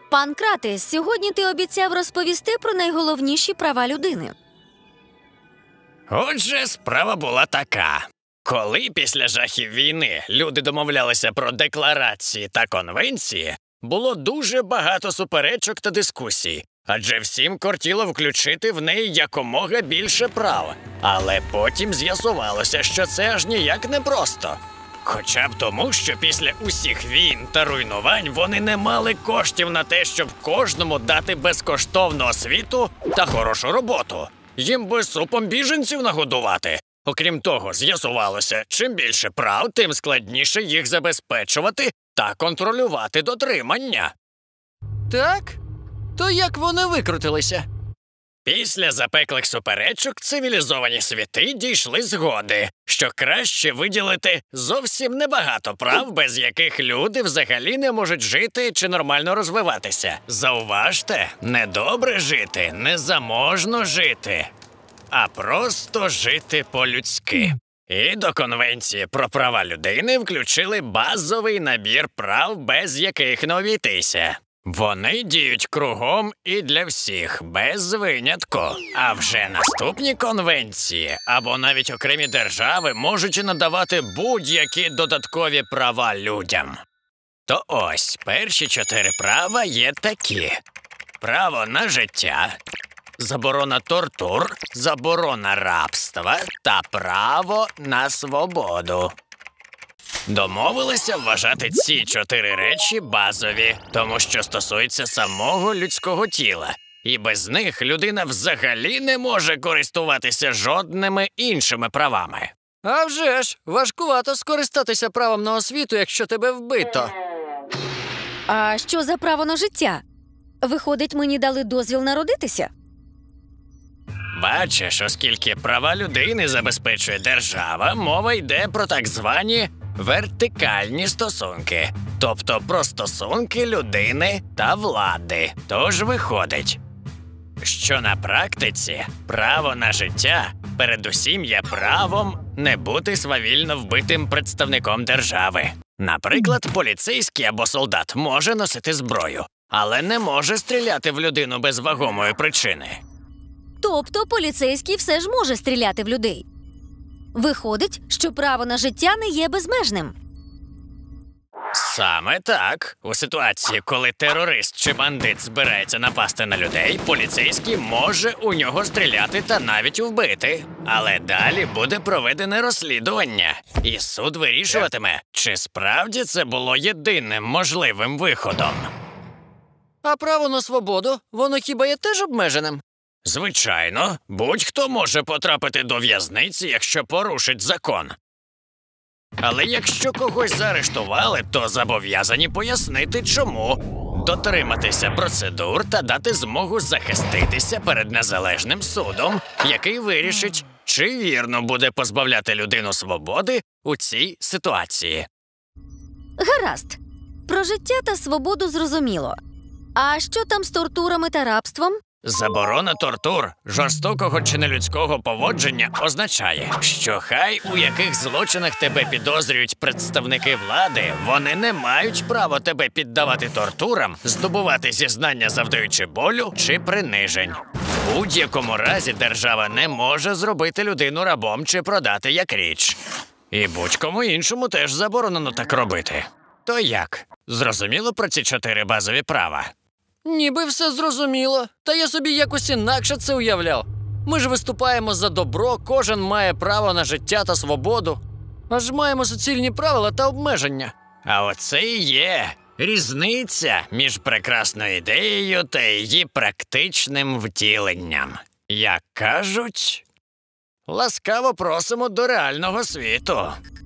Панкрате, сьогодні ти обіцяв розповісти про найголовніші права людини. Отже, справа була така. Коли після жахів війни люди домовлялися про декларації та конвенції, було дуже багато суперечок та дискусій, адже всім кортіло включити в неї якомога більше прав. Але потім з'ясувалося, що це аж ніяк не просто. Хоча б тому, що після усіх війн та руйнувань вони не мали коштів на те, щоб кожному дати безкоштовну освіту та хорошу роботу. Їм би супом біженців нагодувати. Окрім того, з'ясувалося, чим більше прав, тим складніше їх забезпечувати та контролювати дотримання. Так? То як вони викрутилися? Після запеклих суперечок цивілізовані світи дійшли згоди, що краще виділити зовсім небагато прав, без яких люди взагалі не можуть жити чи нормально розвиватися. Зауважте, не добре жити, не заможно жити, а просто жити по-людськи. І до Конвенції про права людини включили базовий набір прав, без яких не обійтися. Вони діють кругом і для всіх, без винятку. А вже наступні конвенції або навіть окремі держави можуть надавати будь-які додаткові права людям. То ось, перші 4 права є такі. Право на життя, заборона тортур, заборона рабства та право на свободу. Домовилися вважати ці 4 речі базові, тому що стосуються самого людського тіла. І без них людина взагалі не може користуватися жодними іншими правами. А вже ж, важкувато скористатися правом на освіту, якщо тебе вбито. А що за право на життя? Виходить, мені дали дозвіл народитися? Бачиш, оскільки права людини забезпечує держава, мова йде про так звані вертикальні стосунки, тобто про стосунки людини та влади. Тож виходить, що на практиці право на життя передусім є правом не бути свавільно вбитим представником держави. Наприклад, поліцейський або солдат може носити зброю, але не може стріляти в людину без вагомої причини. Тобто поліцейський все ж може стріляти в людей. Виходить, що право на життя не є безмежним. Саме так. У ситуації, коли терорист чи бандит збирається напасти на людей, поліцейський може у нього стріляти та навіть вбити. Але далі буде проведене розслідування, і суд вирішуватиме, чи справді це було єдиним можливим виходом. А право на свободу, воно хіба є теж обмеженим? Звичайно, будь-хто може потрапити до в'язниці, якщо порушить закон. Але якщо когось заарештували, то зобов'язані пояснити, чому, дотриматися процедур та дати змогу захиститися перед незалежним судом, який вирішить, чи вірно буде позбавляти людину свободи у цій ситуації. Гаразд. Про життя та свободу зрозуміло. А що там з тортурами та рабством? Заборона тортур, жорстокого чи нелюдського поводження означає, що хай у яких злочинах тебе підозрюють представники влади, вони не мають права тебе піддавати тортурам, здобувати зізнання, завдаючи болю чи принижень. В будь-якому разі держава не може зробити людину рабом чи продати як річ. І будь-кому іншому теж заборонено так робити. То як? Зрозуміло про ці 4 базові права? Ніби все зрозуміло, та я собі якось інакше це уявляв. Ми ж виступаємо за добро, кожен має право на життя та свободу. Аж маємо суцільні правила та обмеження. А оце і є різниця між прекрасною ідеєю та її практичним втіленням. Як кажуть, ласкаво просимо до реального світу.